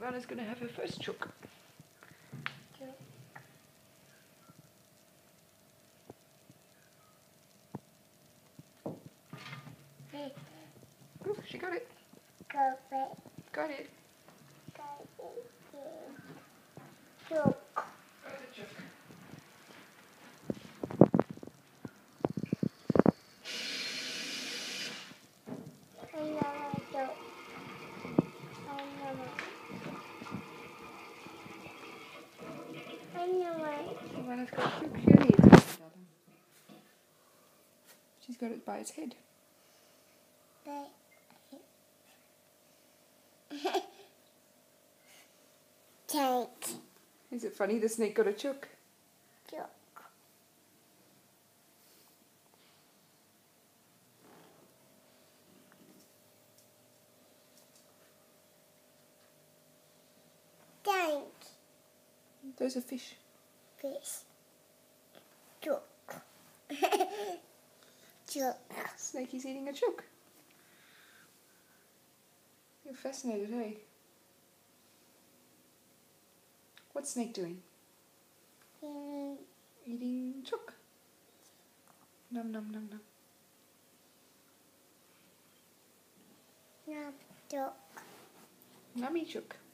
Sylvanna's going to have her first chook. Ooh, she got it. Got it. Chook. Sylvanna's got a chook. She only eats it. She's got it by its head. Tank. Is it funny the snake got a chook? Chook. Tank. Those are fish. Fish. Chook. Chook. Snakey's eating a chook. You're fascinated, eh? What's snake doing? Eating chook. Num num num num. Num chook. Nummy chook.